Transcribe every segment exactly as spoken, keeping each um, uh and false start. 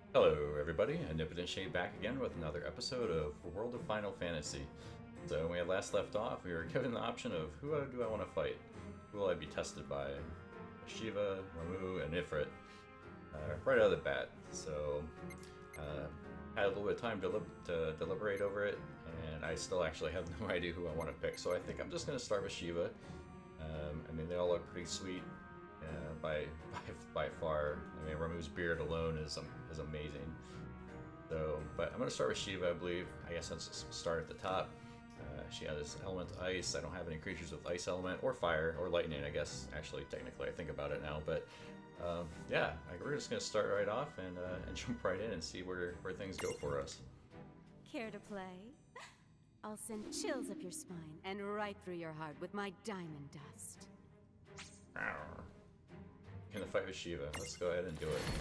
Hello everybody, Omnipotent Shade back again with another episode of World of Final Fantasy. So when we had last left off, we were given the option of who do I want to fight? Who will I be tested by? Shiva, Ramuh, and Ifrit. Uh, right out of the bat. So uh, had a little bit of time to, to deliberate over it, and I still actually have no idea who I want to pick. So I think I'm just going to start with Shiva. Um, I mean, they all look pretty sweet. Uh, by, by by far. I mean, Ramuh's beard alone is um, is amazing. So, but I'm gonna start with Shiva, I believe. I guess let's just start at the top. Uh, she has element ice. I don't have any creatures with ice element or fire or lightning. I guess actually, technically, I think about it now. But um, yeah, like, we're just gonna start right off and uh, and jump right in and see where where things go for us. Care to play? I'll send chills up your spine and right through your heart with my diamond dust. Arr. In the fight with Shiva. Let's go ahead and do it.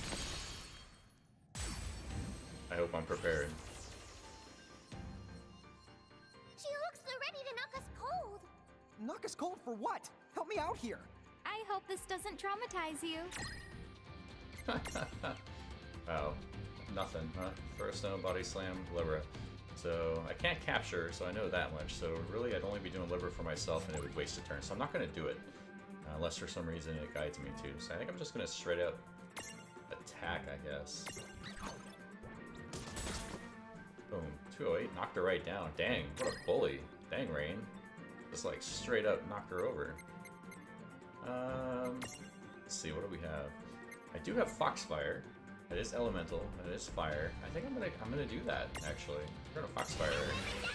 I hope I'm prepared. She looks so ready to knock us cold. Knock us cold for what? Help me out here. I hope this doesn't traumatize you. Wow. Nothing, huh? First stone, body slam, Libra. So I can't capture, so I know that much. So really I'd only be doing Libra for myself and it would waste a turn. So I'm not going to do it. Uh, unless for some reason it guides me to. So I think I'm just gonna straight up attack, I guess. Boom. two oh eight, knocked her right down. Dang, what a bully. Dang, Rain. Just like straight up knocked her over. Um, let's see, what do we have? I do have Foxfire. It is elemental, it is fire. I think I'm gonna I'm gonna do that, actually. We're gonna Foxfire her.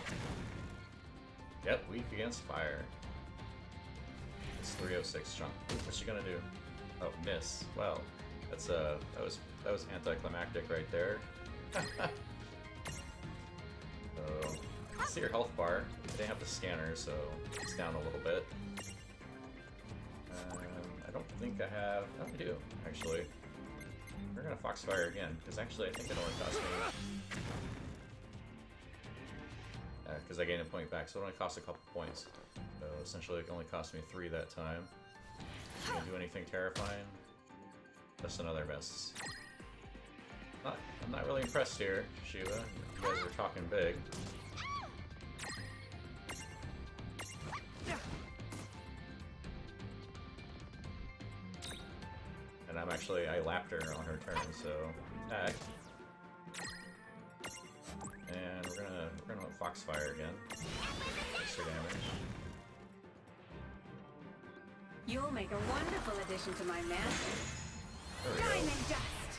Yep, weak against fire. three oh six chunk. What's she gonna do? Oh, miss. Well, that's uh, that was that was anticlimactic right there. So, see your health bar. I didn't have the scanner, so it's down a little bit. Um, I don't think I have. Oh, I do actually. We're gonna Foxfire again because actually I think it only cost me. Yeah, because I gained a point back, so it only costs a couple points. So essentially it only cost me three that time. Gonna do anything terrifying? Just another miss. Not, I'm not really impressed here, Shiva. You guys are talking big. And I'm actually, I lapped her on her turn, so attack. And we're gonna we're gonna Foxfire again. Extra damage. You'll make a wonderful addition to my mansion. There we Diamond go. dust!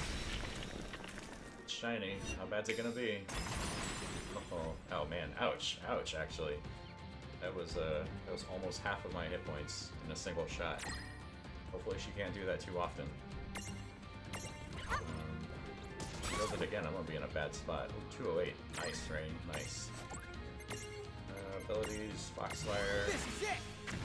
It's shiny. How bad's it gonna be? Oh, oh man, ouch, ouch. Actually, that was uh that was almost half of my hit points in a single shot. Hopefully she can't do that too often. Um, if she does it again, I'm gonna be in a bad spot. Ooh, two oh eight. Nice, Rain. Nice. Uh, abilities, Foxfire. This is it.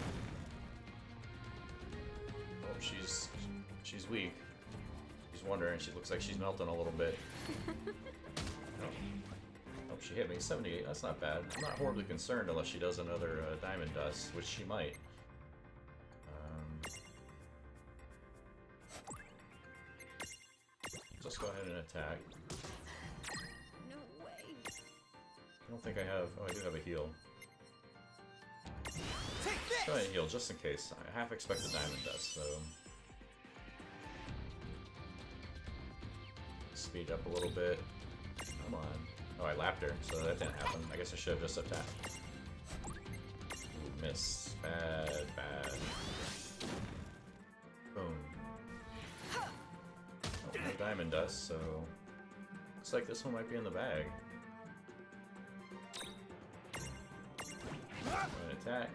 Oh, she's she's weak. She's wondering. She looks like she's melting a little bit. Oh, oh she hit me. seventy-eight. That's not bad. I'm not horribly concerned unless she does another uh, Diamond Dust, which she might. Um, just go ahead and attack. No way. I don't think I have. Oh, I do have a heal. Take Go ahead this. and heal just in case. I half expect a Diamond Dust, so. Speed up a little bit. Come on. Oh, I lapped her, so that didn't happen. I guess I should have just attacked. Ooh, miss. Bad, bad. Boom. Oh, no Diamond Dust, so. Looks like this one might be in the bag. Go ahead and attack.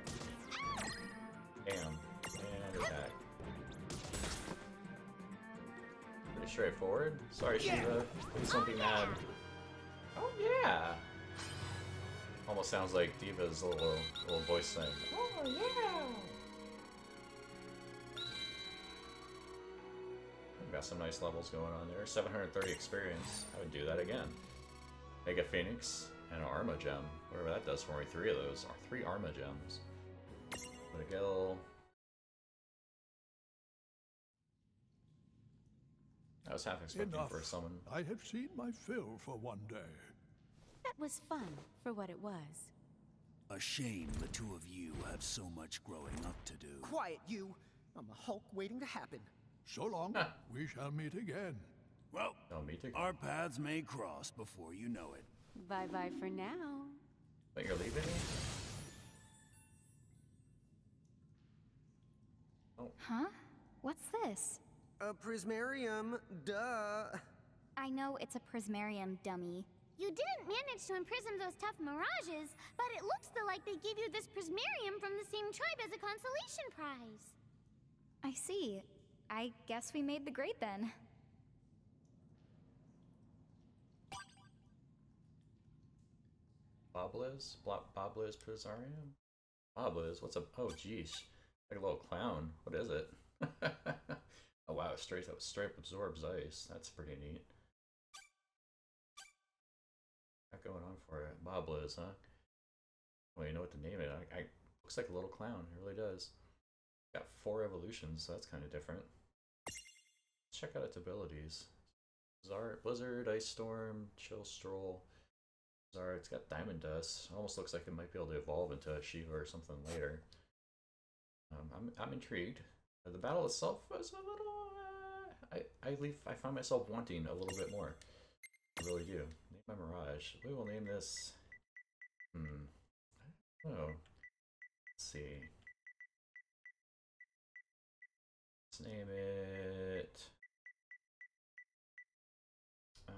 Bam. And attack. Pretty straightforward. Sorry, Shiva. Please don't be mad. Oh, yeah! Almost sounds like Diva's little, little voice thing. Oh, yeah! We've got some nice levels going on there. seven hundred thirty experience. I would do that again. Mega Phoenix and an Arma Gem. Whatever that does for me. Three of those. Or three Arma Gems. Miguel. I was half expecting Enough. for someone. I have seen my fill for one day. That was fun, for what it was. A shame the two of you have so much growing up to do. Quiet, you! I'm a Hulk waiting to happen. So long, we shall meet again. Well, Oh, me too. our paths may cross before you know it. Bye-bye for now. But you're leaving me? Oh. Huh? What's this? A prismarium, duh. I know it's a prismarium, dummy. You didn't manage to imprison those tough mirages, but it looks though like they give you this prismarium from the same tribe as a consolation prize. I see. I guess we made the grade then. Bobliz? Bla Bobliz Prisarium? Bobliz? What's a... Oh, geez. Like a little clown. What is it? Oh, wow. Straight up, straight up absorbs ice. That's pretty neat. Got going on for it. Bobliz, huh? Well, you know what to name it. I, I looks like a little clown. It really does. Got four evolutions, so that's kind of different. Let's check out its abilities. Blizzard, Blizzard, Ice Storm, Chill Stroll. Sorry, it's got Diamond Dust. Almost looks like it might be able to evolve into a Shiva or something later. Um, I'm I'm intrigued. Uh, the battle itself was a little. Uh, I I leave. I find myself wanting a little bit more. I really do. Name my Mirage. We will name this. Hmm. I don't know. Let's see. Let's name it. Uh.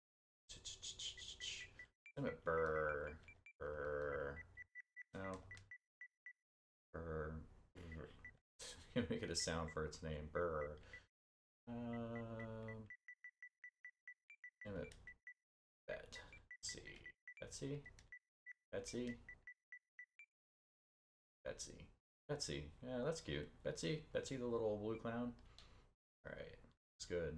Name it Burr. Burr. No. Burr. Burr. Make it a sound for its name. Burr. Um. Name it Bet. Let's see. Betsy? Betsy? Betsy. Betsy. Yeah, that's cute. Betsy? Betsy the little blue clown? Alright. It's good.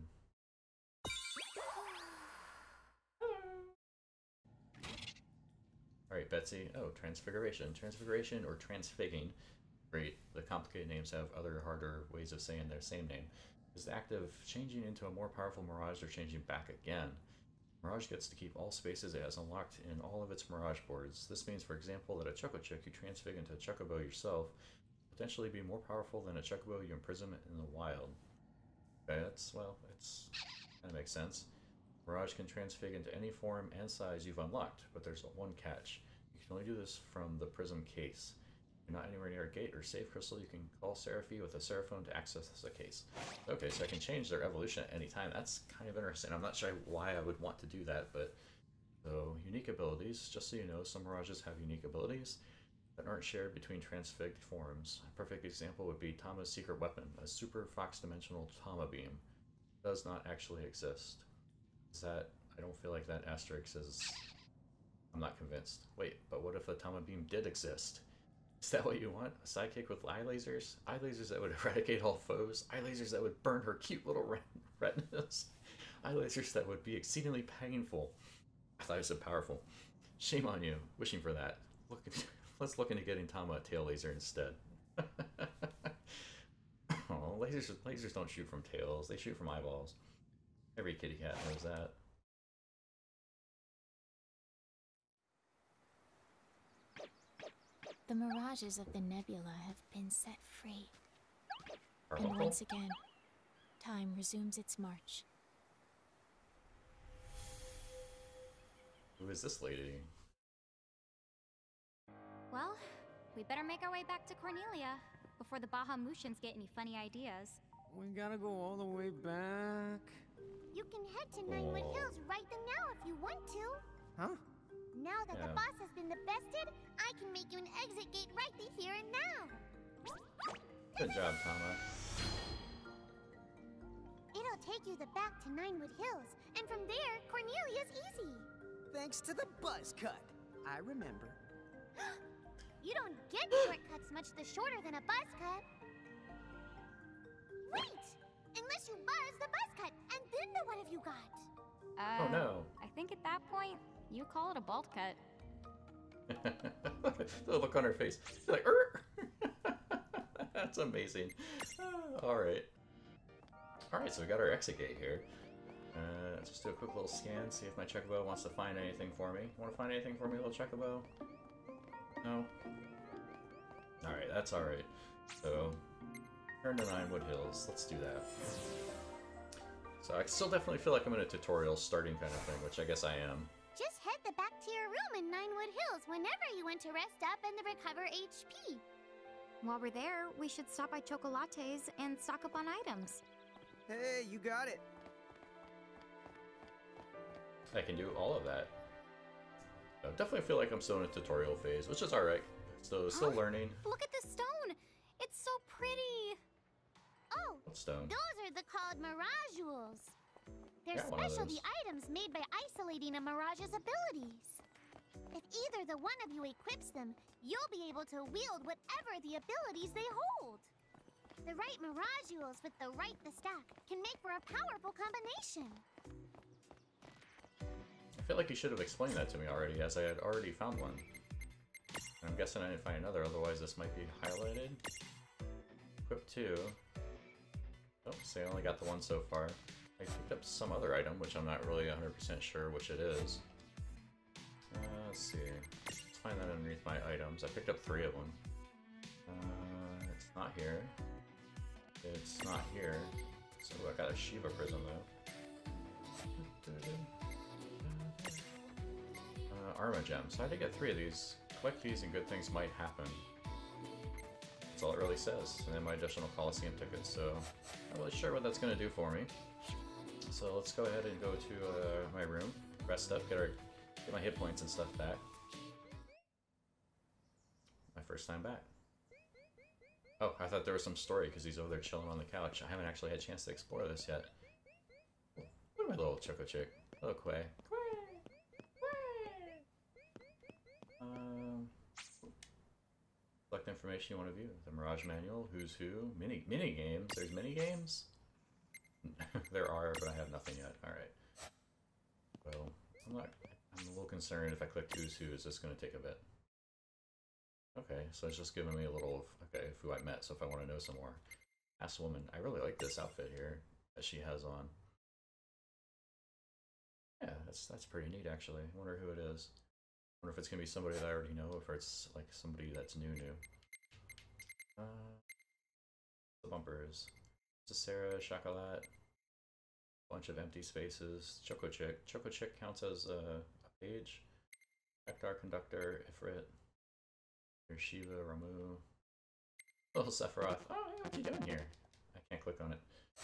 Alright, Betsy. Oh, Transfiguration. Transfiguration or Transfigging. Great. The complicated names have other harder ways of saying their same name. Is the act of changing into a more powerful Mirage or changing back again. Mirage gets to keep all spaces it has unlocked in all of its Mirage boards. This means, for example, that a Choco Chick you transfig into a Chocobo yourself potentially be more powerful than a Chocobo you imprison in the wild. Okay, that's, well, it's kind of makes sense. Mirage can transfig into any form and size you've unlocked, but there's one catch. You can only do this from the Prism case. If you're not anywhere near a gate or save crystal, you can call Seraphy with a Seraphone to access the case. Okay, so I can change their evolution at any time. That's kind of interesting. I'm not sure why I would want to do that, but... So, unique abilities. Just so you know, some Mirages have unique abilities that aren't shared between transfigged forms. A perfect example would be Tama's secret weapon, a super fox-dimensional Tama beam. It does not actually exist. Is that... I don't feel like that asterisk is... I'm not convinced. Wait, but what if the Tama beam did exist? Is that what you want? A sidekick with eye lasers? Eye lasers that would eradicate all foes? Eye lasers that would burn her cute little ret retinas? Eye lasers that would be exceedingly painful? I thought it was so powerful. Shame on you, wishing for that. Look, let's look into getting Tama a tail laser instead. Oh, lasers, lasers don't shoot from tails, they shoot from eyeballs. Every kitty cat knows that. The mirages of the nebula have been set free. Our And local? once again, time resumes its march. Who is this lady? Well, we better make our way back to Cornelia before the Bahamutians get any funny ideas. We gotta go all the way back. You can head to Ninewood Oh. Hills right now if you want to. Huh? Now that Yeah. the boss has been the bested, I can make you an exit gate right here and now. Good job, Tama. It'll take you the back to Ninewood Hills, and from there, Cornelia's easy. Thanks to the buzz cut. I remember. You don't get shortcuts much the shorter than a buzz cut. Wait! Unless you buzz the buzz cut, and then the what have you got? Uh, oh no. I think at that point, you call it a bolt cut. The look on her face. She's like, er! That's amazing. Alright. Alright, so we got our exit gate here. just do a quick little scan, see if my Chocobo wants to find anything for me. Want to find anything for me, little Chocobo? No? Alright, that's alright. So, turn to Ninewood Hills. Let's do that. So I still definitely feel like I'm in a tutorial starting kind of thing, which I guess I am. Just head the back to your room in Ninewood Hills whenever you want to rest up and recover H P. While we're there, we should stop by Chocolates and stock up on items. Hey, you got it. I can do all of that. I definitely feel like I'm still in a tutorial phase, which is alright. So still Huh? learning. Look at the stone. It's so pretty. Oh, What stone? those are the called Mirajules. They're Got one of specialty those. items made by isolating a Mirage's abilities. If either the one of you equips them, you'll be able to wield whatever the abilities they hold. The right Mirajules with the right the stack can make for a powerful combination. I feel like you should have explained that to me already, as I had already found one. I'm guessing I didn't find another, otherwise this might be highlighted. Equip two. Oh, see, I only got the one so far. I picked up some other item, which I'm not really one hundred percent sure which it is. Uh, let's see. Let's find that underneath my items. I picked up three of them. Uh, it's not here. It's not here. So I got a Shiva Prism though. Uh, Arma Gems. So I had to get three of these. Collect these and good things might happen. That's all it really says. And then my additional Coliseum tickets. So I'm not really sure what that's going to do for me. So let's go ahead and go to uh, my room, rest up, get, our, get my hit points and stuff back. My first time back. Oh, I thought there was some story because he's over there chilling on the couch. I haven't actually had a chance to explore this yet. Look at my little Choco Chick. Hello, Quay. Um, select information you want to view. The Mirage Manual, Who's Who, mini mini games. There's mini games. There are, but I have nothing yet. All right. Well, I'm not. I'm a little concerned if I click Who's Who. Is this going to take a bit? Okay, so it's just giving me a little. Okay, of who I met. So if I want to know some more, Ask Woman. I really like this outfit here that she has on. Yeah, that's that's pretty neat actually. I wonder who it is. I wonder if it's gonna be somebody that I already know, or if it's like somebody that's new new. Uh, the bumpers. This is Sarah, Chocolat. Bunch of empty spaces. Choco Chick. Choco Chick counts as a, a page. Hector, Conductor, Ifrit. There's Shiva, Ramu. Little Sephiroth. Oh, yeah, what you doing here? I can't click on it.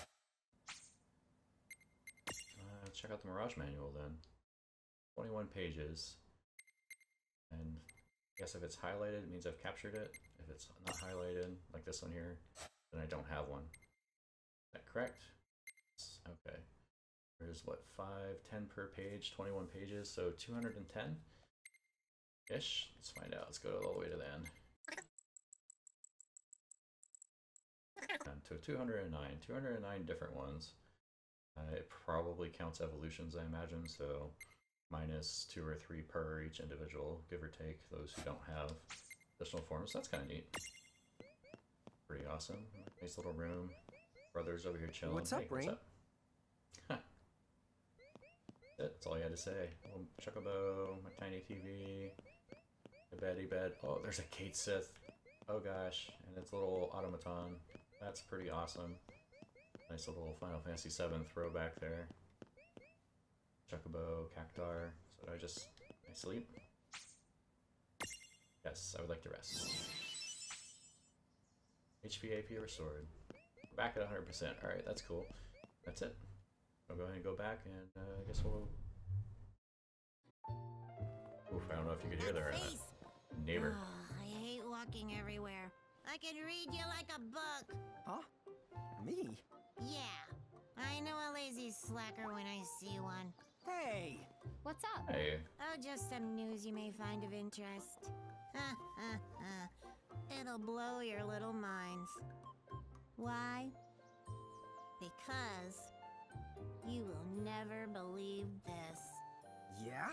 Uh, check out the Mirage Manual then. twenty-one pages. And I guess if it's highlighted, it means I've captured it. If it's not highlighted, like this one here, then I don't have one. Is that correct? Okay. There's what, five, ten per page, twenty-one pages, so two hundred ten? Ish? Let's find out. Let's go all the way to the end. And to two hundred nine. two hundred nine different ones. Uh, it probably counts evolutions, I imagine, so minus two or three per each individual, give or take, those who don't have additional forms. So that's kind of neat. Pretty awesome. Nice little room. Brother's over here chilling. What's up, hey, Rain? what's up? That's all you had to say. Little Chocobo, my tiny T V, the beddy bed. Oh, there's a Kate Sith. Oh gosh, and its little automaton. That's pretty awesome. Nice little Final Fantasy seven throwback there. Chocobo, Cactar. So did I just I sleep? Yes, I would like to rest. H P A P restored. We're back at one hundred percent. Alright, that's cool. That's it. I'll go ahead and go back and uh, I guess we'll... Oof, I don't know if you could hear that or not. Neighbor. Oh, I hate walking everywhere. I can read you like a book. Huh? Me? Yeah, I know a lazy slacker when I see one. Hey! What's up? Hey. Oh, just some news you may find of interest. Ha, ha, ha. It'll blow your little minds. Why? Because you will never believe this. Yeah?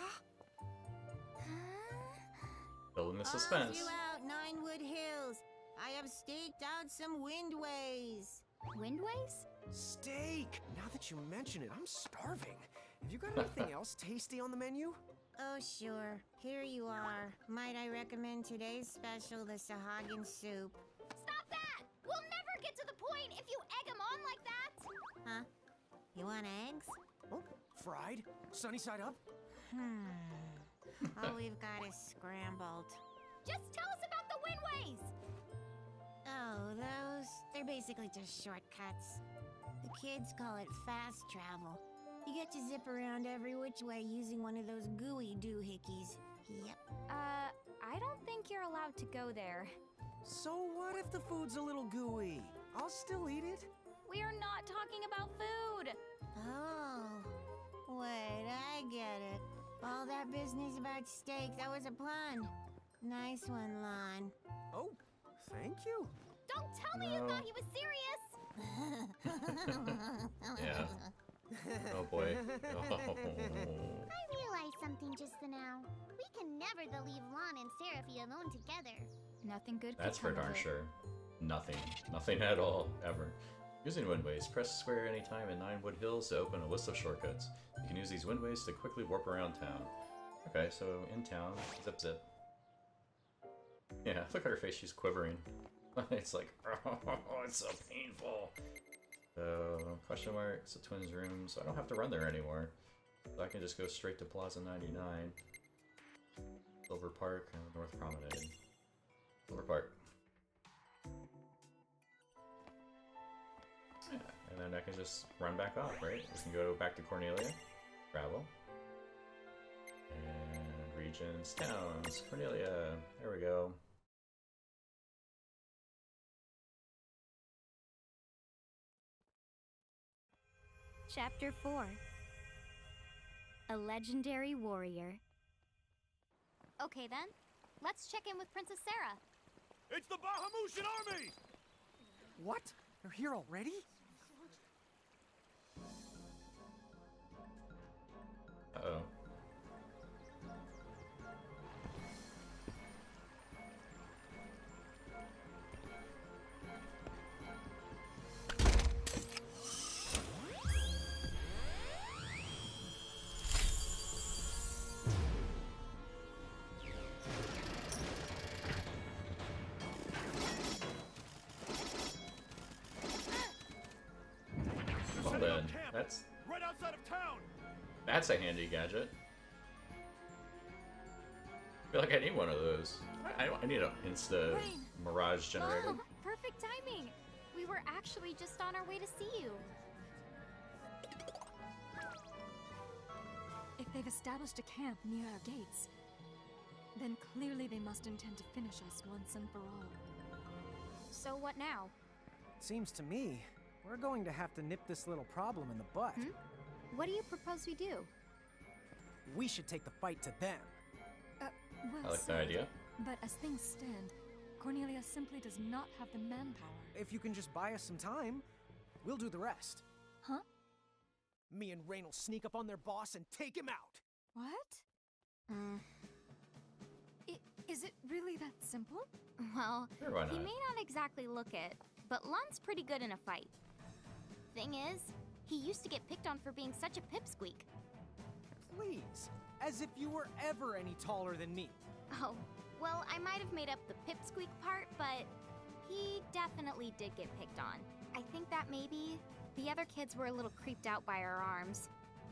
Building the All suspense. throughout Ninewood Hills, I have staked out some windways. Windways? Steak! Now that you mention it, I'm starving. Have you got anything else tasty on the menu? Oh, sure. Here you are. Might I recommend today's special, the Sahagin soup? Stop that! We'll never get to the point if you egg them on like that! Huh? You want eggs? Oh, fried? Sunny side up? Hmm. All we've got is scrambled. Just tell us about the windways! Oh, those? They're basically just shortcuts. The kids call it fast travel. You get to zip around every which way using one of those gooey doohickeys. Yep. Uh, I don't think you're allowed to go there. So what if the food's a little gooey? I'll still eat it. We are not talking about food! Oh. Wait, I get it. All that business about steak, that was a pun. Nice one, Lon. Oh, thank you. Don't tell me No. you thought he was serious! Yeah. Oh boy. Oh. I realized something just now. We can never leave Lon and Seraphie alone together. Nothing good could That's for come of darn it. sure. Nothing. Nothing at all, ever. Using windways, press square anytime in Nine Wood Hills to open a list of shortcuts. You can use these windways to quickly warp around town. Okay, so in town, zip zip. Yeah, look at her face, she's quivering. It's like, oh, it's so painful. So, question mark, it's a twins room, so I don't have to run there anymore. So I can just go straight to Plaza ninety-nine. Silver Park, and North Promenade. Silver Park. Yeah, and then I can just run back off, right? We can go back to Cornelia, travel, and regions, towns, Cornelia, there we go. Chapter four. A legendary warrior. Okay then, let's check in with Princess Sarah. It's the Bahamutian army! What? They're here already? Uh-oh. Well then, that's Right outside of town! that's a handy gadget. I feel like I need one of those. I, I need an Insta Rain. Mirage generator. Mom, perfect timing! We were actually just on our way to see you. If they've established a camp near our gates, then clearly they must intend to finish us once and for all. So what now? Seems to me, we're going to have to nip this little problem in the bud. Hmm? What do you propose we do? We should take the fight to them. Uh, well I like the said, idea. But as things stand, Cornelia simply does not have the manpower. If you can just buy us some time, we'll do the rest. Huh? Me and Rain will sneak up on their boss and take him out. What? Mm. I, is it really that simple? Well, Sure, why he not? may not exactly look it, but Lun's pretty good in a fight. Thing is, he used to get picked on for being such a pipsqueak. Please, as if you were ever any taller than me. Oh, well, I might have made up the pipsqueak part, but He definitely did get picked on. I think that maybe the other kids were a little creeped out by our arms.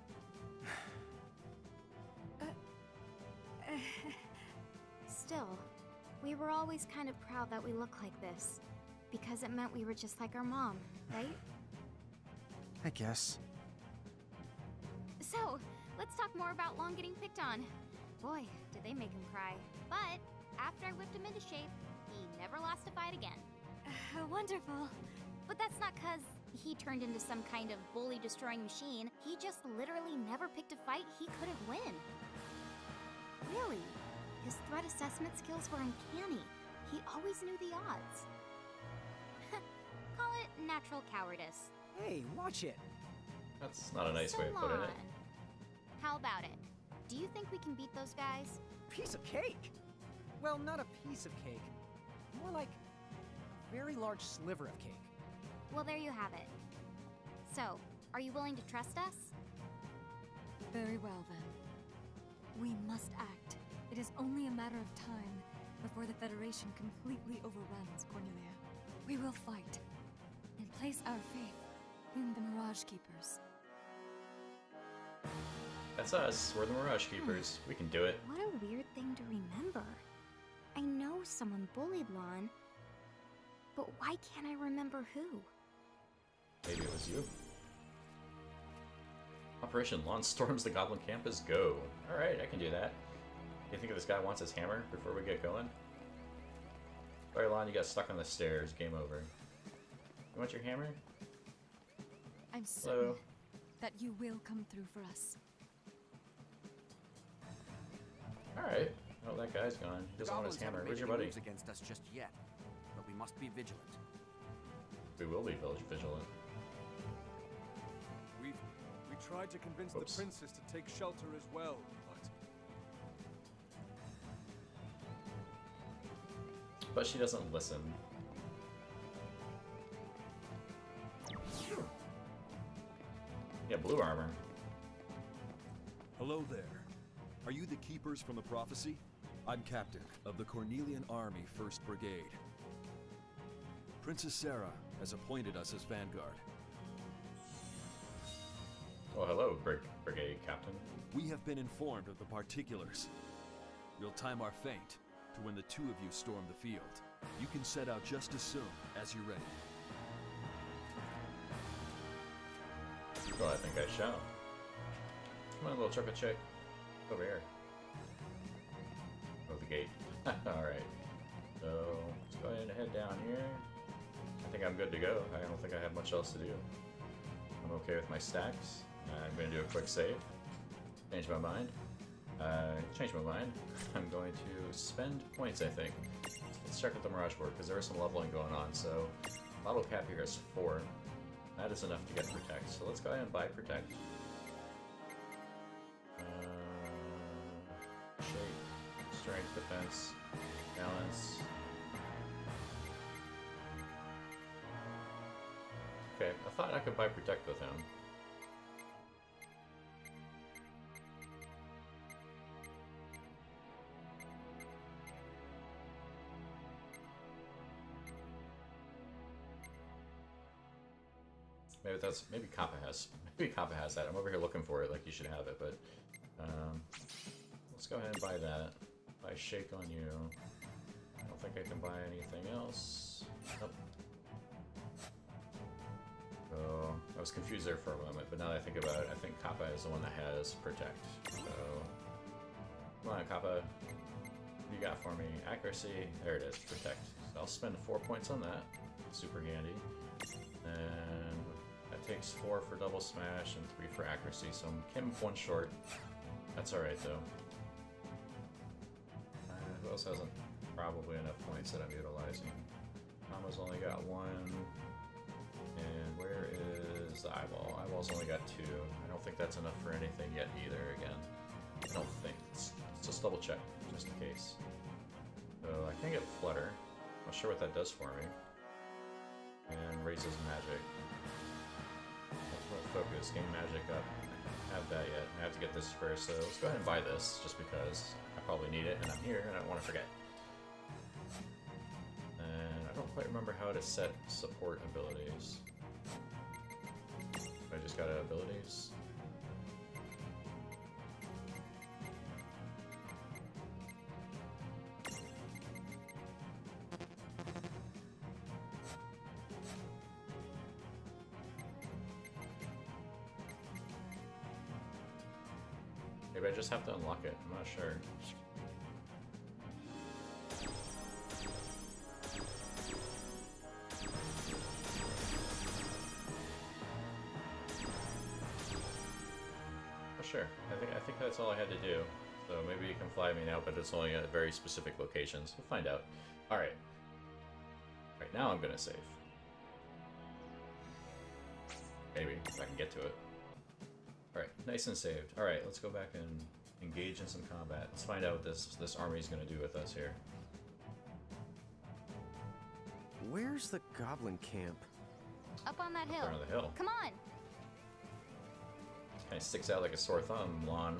Still, we were always kind of proud that we look like this, because it meant we were just like our mom, right? I guess. So, let's talk more about Long getting picked on. Boy, did they make him cry. but after I whipped him into shape, he never lost a fight again. Uh, wonderful. But that's not cause he turned into some kind of bully-destroying machine. He just literally never picked a fight he couldn't win. Really, his threat assessment skills were uncanny. He always knew the odds. Call it natural cowardice. Hey, watch it. That's not a nice So way of putting it. Lon, how about it? Do you think we can beat those guys? Piece of cake. Well, not a piece of cake. More like a very large sliver of cake. Well, there you have it. So, are you willing to trust us? Very well, then. We must act. It is only a matter of time before the Federation completely overruns Cornelia. We will fight and place our faith in the Mirage Keepers. That's us. We're the Mirage Keepers. We can do it. What a weird thing to remember. I know someone bullied Lon, but why can't I remember who? Maybe it was you. Operation Lon storms the Goblin Campus. Go. Alright, I can do that. Do you think this guy wants his hammer before we get going? Sorry, Lon, you got stuck on the stairs. Game over. You want your hammer? I'm certain Hello. that you will come through for us. Alright. Oh, that guy's gone. He doesn't want his hammer. Where's your buddy? Against us just yet, but we must be vigilant. We will be vigilant. We've we tried to convince Oops. the princess to take shelter as well, but But she doesn't listen. Yeah, blue armor. Hello there. Are you the keepers from the prophecy? I'm captain of the Cornelian Army First Brigade. Princess Sarah has appointed us as vanguard. Oh, hello, Brig Brigade Captain. We have been informed of the particulars. We'll time our feint to when the two of you storm the field. You can set out just as soon as you're ready. Well, I think I shall. Come on, little chocolate chick. Over here. Oh, the gate. Alright. So, let's go ahead and head down here. I think I'm good to go. I don't think I have much else to do. I'm okay with my stacks. I'm going to do a quick save. Change my mind. Uh, change my mind. I'm going to spend points, I think. Let's check with the Mirage board, because there is some leveling going on. So, bottle cap here is four. That is enough to get Protect. So let's go ahead and buy Protect. Uh, shape, strength, defense, balance. Okay, I thought I could buy Protect with him. Maybe that's maybe Kappa has maybe Kappa has that. I'm over here looking for it, like you should have it, but um, let's go ahead and buy that. Buy Shake on you. I don't think I can buy anything else. Nope. So I was confused there for a moment, but now that I think about it, I think Kappa is the one that has Protect. So come on, Kappa. What do you got for me? Accuracy. There it is. Protect. So I'll spend four points on that. Super handy. And that takes four for double smash and three for accuracy, so I'm Kim one short. That's alright though. Uh, who else hasn't probably enough points that I'm utilizing? Mama's only got one. And where is the eyeball? Eyeball's only got two. I don't think that's enough for anything yet either again. I don't think. Let's, let's just double check, just in case. So I can get Flutter. I'm not sure what that does for me. And raises magic. Ultimate focus, gain magic up. I don't have that yet. I have to get this first, so let's go ahead and buy this, just because I probably need it, and I'm here, and I don't want to forget. And I don't quite remember how to set support abilities. I just got abilities. Maybe I just have to unlock it, I'm not sure. Oh, sure. I think I think that's all I had to do. So maybe you can fly me now, but it's only at very specific locations. We'll find out. Alright. Right now I'm gonna save. Maybe, if I can get to it. Alright, nice and saved. Alright, let's go back and engage in some combat. Let's find out what this, this army is going to do with us here. Where's the goblin camp? Up on that hill. Up there on the hill. Come on. Kind of sticks out like a sore thumb, Lon.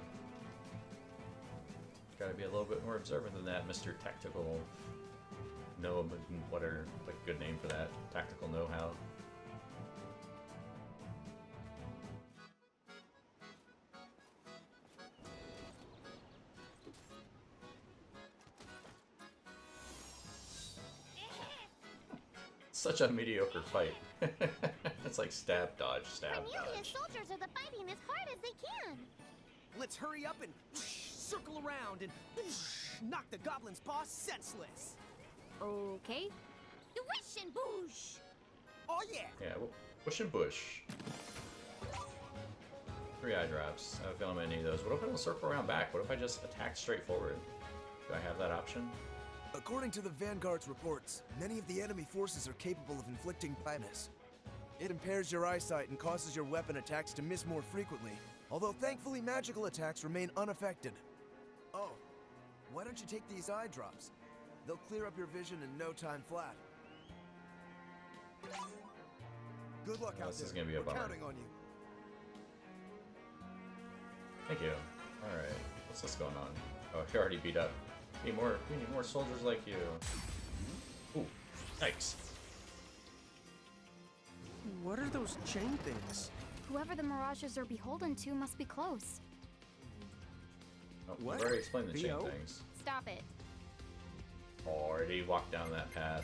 Gotta be a little bit more observant than that, Mister Tactical. No, what are like a good name for that? Tactical know-how. Such a mediocre fight. It's like stab, dodge, stab, Cornelia's dodge. soldiers are the fighting as hard as they can. Let's hurry up and circle around and knock the goblin's boss senseless. Okay. Wish and boosh. Oh yeah. Yeah, well, push and bush. Three eye drops. I have a feeling I'm gonna need those. What if I don't circle around back? What if I just attack straight forward? Do I have that option? According to the Vanguard's reports, many of the enemy forces are capable of inflicting blindness. It impairs your eyesight and causes your weapon attacks to miss more frequently, although thankfully magical attacks remain unaffected. Oh, why don't you take these eye drops? They'll clear up your vision in no time flat. Good luck Oh, out this there. is gonna be a We're bummer. counting on you. Thank you. Alright, what's this going on? Oh, you're already beat up. We need more, we need more soldiers like you. Ooh, yikes. What are those chain things? Whoever the mirages are beholden to must be close. Oh, What? I've already explained the chain Theo? things. Stop it. Already walked down that path.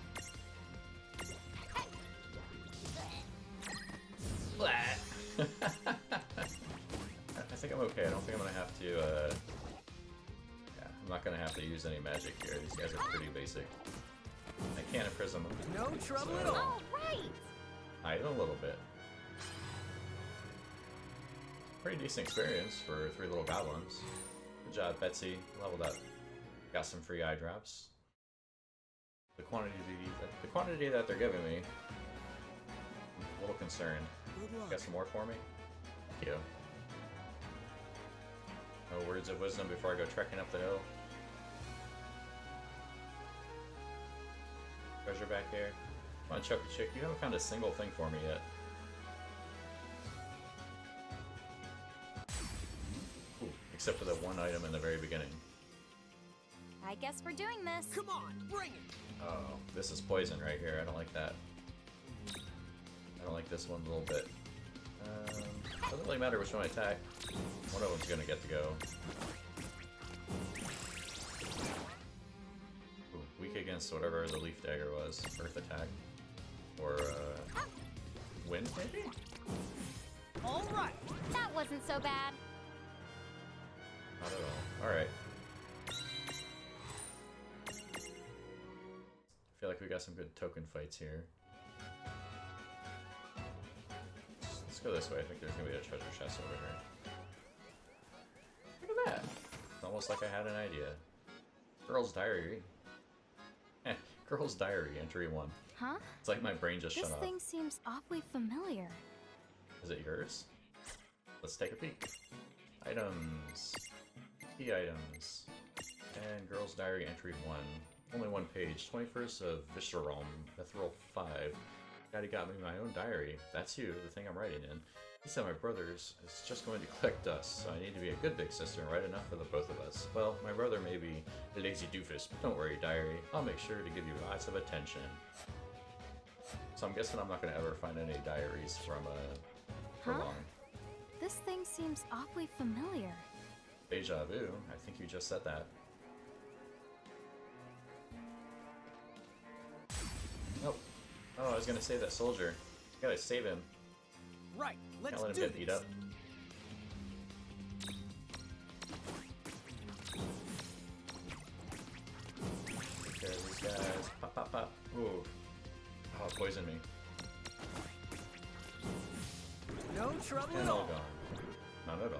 Blah. I think I'm okay. I don't think I'm gonna have to, uh... yeah, I'm not gonna have to use any magic here. These guys are pretty basic. I can't imprism them. No trouble so at all. All right. hide a little bit. Pretty decent experience for three little goblins. Good job, Betsy. Leveled up. Got some free eye drops. The quantity, the quantity that they're giving me, I'm a little concerned. Got some more for me? Thank you. No words of wisdom before I go trekking up the hill. Treasure back here. Come on, Chucky Chick, you haven't found a single thing for me yet. Ooh, except for the one item in the very beginning. I guess we're doing this. Come on, bring it. Oh, this is poison right here. I don't like that. I don't like this one a little bit. Um, doesn't really matter which one I attack. One of them's gonna get to go. Ooh, weak against whatever the leaf dagger was. Earth attack. Or, uh... wind, maybe? All right. That wasn't so bad. Not at all. Alright. I feel like we got some good token fights here. Let's go this way. I think there's gonna be a treasure chest over here. Look at that! It's almost like I had an idea. Girl's Diary. Eh, Girl's Diary, entry one. Huh? It's like my brain just This shut off. thing seems awfully familiar. Is it yours? Let's take a peek. Items. Key items. And Girl's Diary entry one. Only one page. twenty-first of Visceral, Mithril five. Daddy got me my own diary. That's you, the thing I'm writing in. He said my brother's is just going to collect dust, so I need to be a good big sister and write enough for the both of us. Well, my brother may be a lazy doofus, but don't worry, diary. I'll make sure to give you lots of attention. So I'm guessing I'm not going to ever find any diaries from, uh, for Huh? long. This thing seems awfully familiar. Deja vu. I think you just said that. Nope. Oh, I was gonna save that soldier. Gotta save him. Right, let's Can't let him do get this. beat up. Take care of these guys. Pop, pop, pop. Ooh. Oh, poison me. No trouble And at all all. gone. Not at all.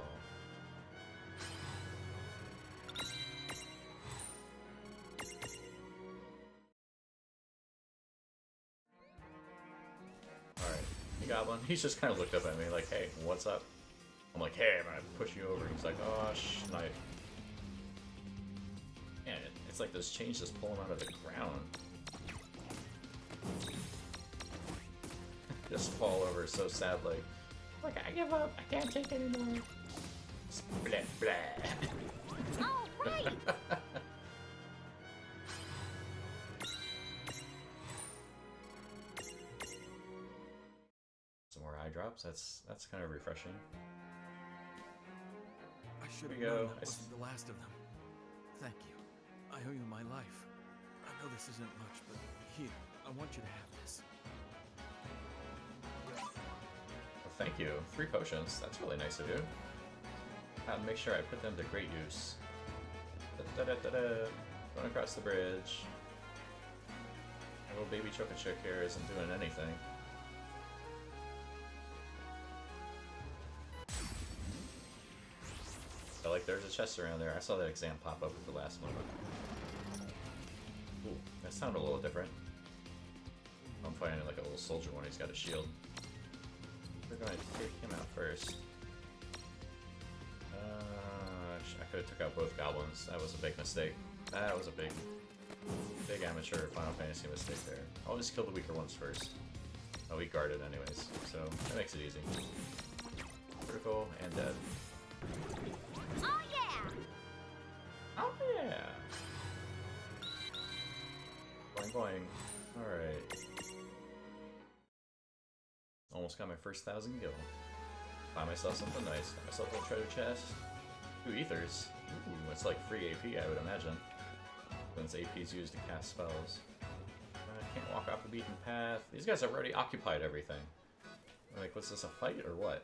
Alright. Hey, Goblin. He's just kind of looked up at me like, hey, what's up? I'm like, hey, I'm gonna push you over. He's like, oh, shnipe. Man, it, it's like those chains just pull him out of the ground. Just fall over so sadly. Look, I give up. I can't take anymore. Splat, splat. Oh, right! Some more eye drops. That's that's kind of refreshing. I should have Here we go. known that wasn't the last of them. Thank you. I owe you my life. I know this isn't much, but here, I want you to have this. Well, thank you. Three potions. That's really nice of you. I'll make sure I put them to great use. Da -da -da -da -da. Going across the bridge. My little baby chocolate chick here isn't doing anything. I feel like there's a chest around there. I saw that exam pop up at the last moment. Ooh, that sounded a little different. I'm fighting like a little soldier when he's got a shield. We're going to take him out first. Uh, I could have took out both goblins. That was a big mistake. That was a big, big amateur Final Fantasy mistake there. Always kill the weaker ones first. Oh, we guarded anyways, so that makes it easy. Critical and dead. Oh yeah! Oh yeah! Boing boing. Alright. Almost got my first thousand gil. Buy myself something nice. Got myself a treasure chest. Two ethers. Ooh, it's like free A P, I would imagine. Since A P is used to cast spells. I can't walk off the beaten path. These guys have already occupied everything. Like, what's this, a fight or what?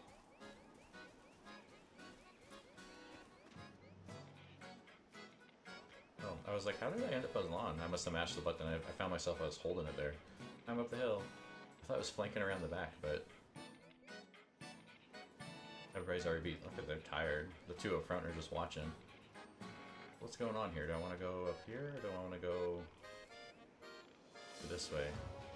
Oh, I was like, how did I end up as lawn? I must have mashed the button. I, I found myself, I was holding it there. I'm up the hill. I thought I was flanking around the back, but everybody's already beat. Look at they're tired. The two up front are just watching. What's going on here? Do I want to go up here, or do I want to go this way?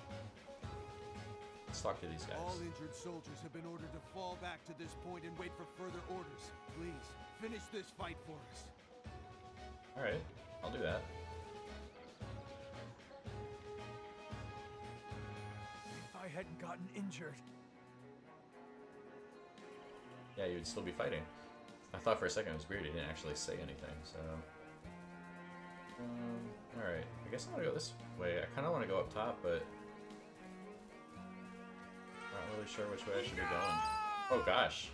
Let's talk to these guys. All injured soldiers have been ordered to fall back to this point and wait for further orders. Please, finish this fight for us. Alright, I'll do that. If I hadn't gotten injured... Yeah, you'd still be fighting. I thought for a second it was weird he didn't actually say anything, so... Um, alright, I guess I want to go this way. I kind of want to go up top, but... Not really sure which way I should be going. Oh gosh!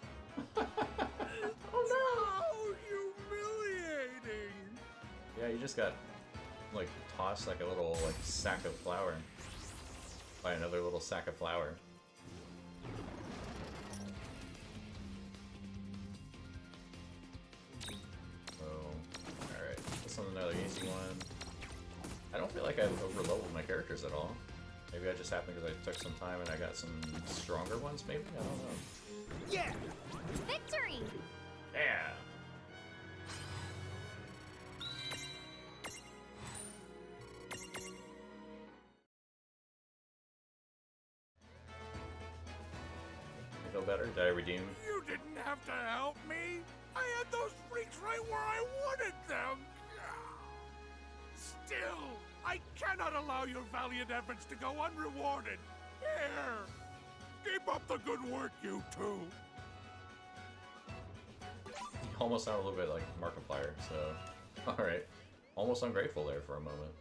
Oh no! Humiliating! Yeah, you just got, like, tossed like a little, like, sack of flour by another little sack of flour. Another easy one. I don't feel like I've over-leveled my characters at all. Maybe I just happened because I took some time and I got some stronger ones, maybe? I don't know. Yeah! Victory! Yeah! You feel better? Did I redeem? You didn't have to help me! I had those freaks right where I wanted them! Still, I cannot allow your valiant efforts to go unrewarded. Here! Keep up the good work, you two! You almost sound a little bit like Markiplier, so... Alright. Almost ungrateful there for a moment.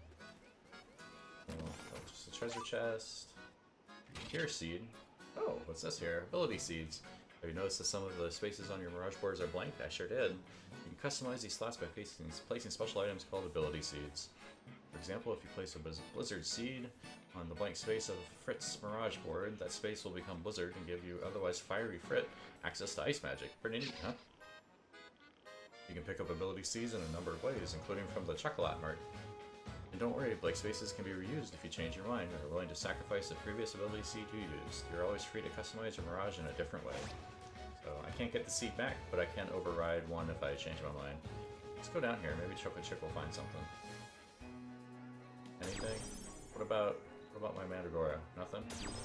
Oh, just a treasure chest. Here, seed. Oh, what's this here? Ability seeds. Have you noticed that some of the spaces on your Mirage boards are blank? I sure did. You can customize these slots by placing, placing special items called ability seeds. For example, if you place a Blizzard seed on the blank space of Frit's Mirage board, that space will become Blizzard and give you otherwise fiery Frit access to ice magic. Pretty neat, huh? You can pick up ability seeds in a number of ways, including from the Chocolat Mart. And don't worry, blank spaces can be reused if you change your mind or are willing to sacrifice the previous ability seed you used. You're always free to customize your Mirage in a different way. So I can't get the seed back, but I can override one if I change my mind. Let's go down here, maybe Chocolate Chick will find something. Anything? What about what about my Mandragora? Nothing?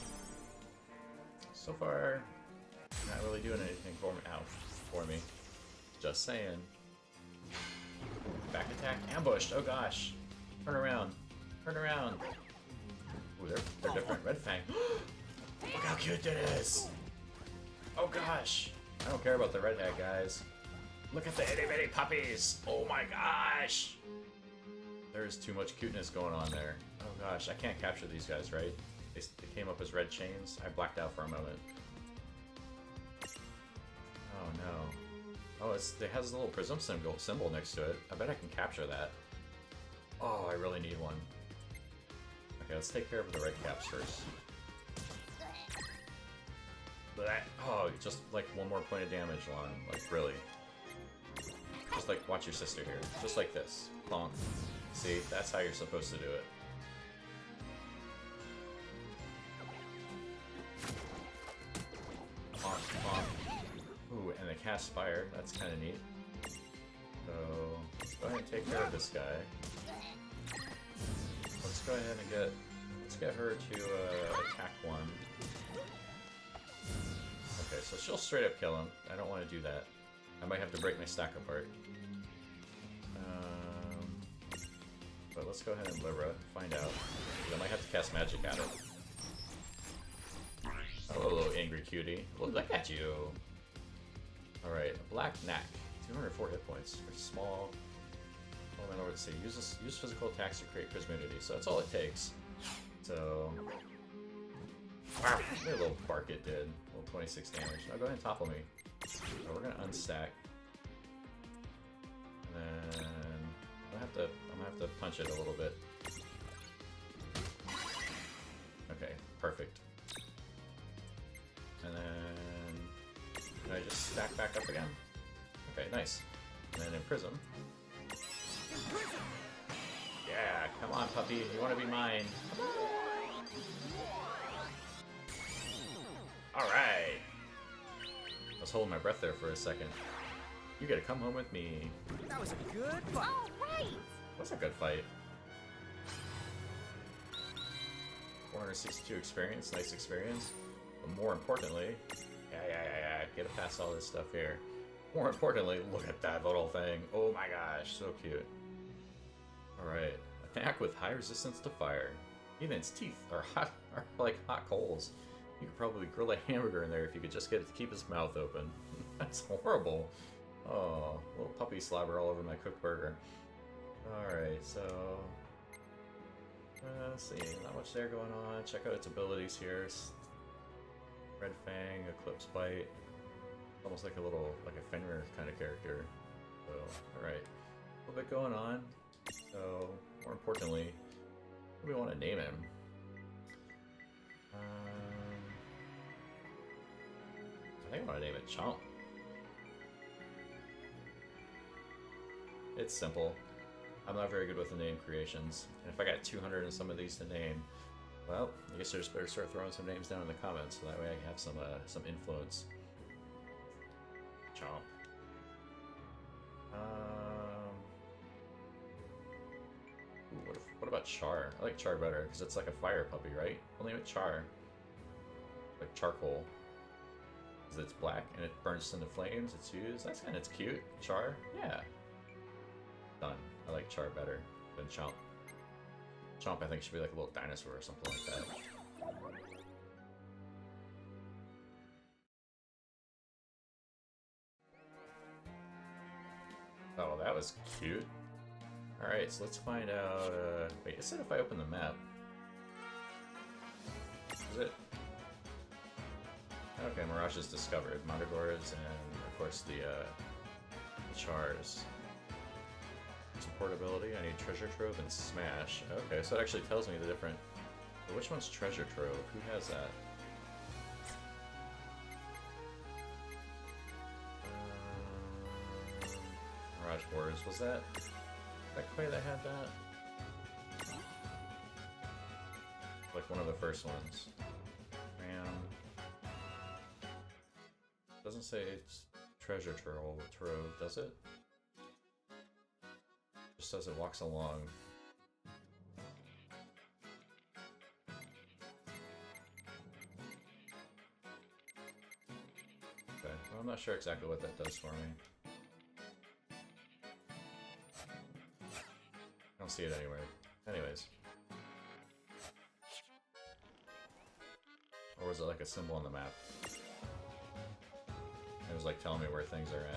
So far, not really doing anything for me. Ow, for me. Just saying. Back attack, ambushed. Oh gosh. Turn around. Turn around. Ooh, they're they're different. Red Fang. Look how cute that is. Oh gosh! I don't care about the red hat guys. Look at the itty bitty puppies! Oh my gosh! There's too much cuteness going on there. Oh gosh, I can't capture these guys, right? They, they came up as red chains. I blacked out for a moment. Oh no. Oh, it's, it has a little prism symbol, symbol next to it. I bet I can capture that. Oh, I really need one. Okay, let's take care of the red caps first. Blech. Oh, just like one more point of damage on, like really. Just like, watch your sister here. Just like this. Bonk. See, that's how you're supposed to do it. Bonk, bonk. Ooh, and they cast fire. That's kind of neat. So, let's go ahead and take care of this guy. Let's go ahead and get, let's get her to uh, attack one. Okay, so she'll straight up kill him. I don't want to do that. I might have to break my stack apart. Um, but let's go ahead and Libra, find out. I might have to cast magic at it. Oh, little angry cutie. Look at you! Alright, Black Knack. two hundred four hit points. For small. Well, then let's see. Use, this, use physical attacks to create prismidity. So that's all it takes. So. Wow, look at a little bark it did. A little twenty-six damage. Now go ahead and topple me. So we're gonna unstack. And then I'm gonna have to I'm gonna have to punch it a little bit. Okay, perfect. And then can I just stack back up again? Okay, nice. And then in Prism. Yeah, come on puppy, you wanna be mine. Alright! I was holding my breath there for a second. You gotta come home with me. That was a good fight! Alright! That's a good fight. four hundred sixty-two experience, nice experience. But more importantly, yeah, yeah, yeah, yeah, get past all this stuff here. More importantly, look at that little thing. Oh my gosh, so cute. Alright, attack with high resistance to fire. Even its teeth are hot, are like hot coals. You could probably grill a hamburger in there if you could just get it to keep its mouth open. That's horrible. Oh, little puppy slobber all over my cooked burger. Alright, so... Uh, let's see, not much there going on. Check out its abilities here. Red Fang, Eclipse Bite. Almost like a little, like a Fenrir kind of character. So, alright. A little bit going on. So, more importantly, what do we want to name him? Um, I think I want to name it Chomp. It's simple. I'm not very good with the name creations. And if I got two hundred and some of these to name, well, I guess I just better start throwing some names down in the comments so that way I can have some uh, some influence. Chomp. Um, ooh, what, if, what about Char? I like Char better because it's like a fire puppy, right? We'll name it Char. Like charcoal. Because it's black and it burns into flames. It's used. That's kind of it's cute. Char? Yeah. Done. I like Char better than Chomp. Chomp, I think, should be like a little dinosaur or something like that. Oh, that was cute. Alright, so let's find out... Uh, wait, it said if I open the map. Is it? Okay, Mirage is discovered. Mandagores and, of course, the, uh, the Chars. Supportability, I need Treasure Trove and Smash. Okay, so it actually tells me the different... But which one's Treasure Trove? Who has that? Um, Mirage Wars, was that... that Quay that had that? Like one of the first ones. Man. Doesn't say it's Treasure Trove, Trove, does it? Just as it walks along. Okay, well, I'm not sure exactly what that does for me. I don't see it anywhere. Anyways. Or was it like a symbol on the map? It was like telling me where things are at.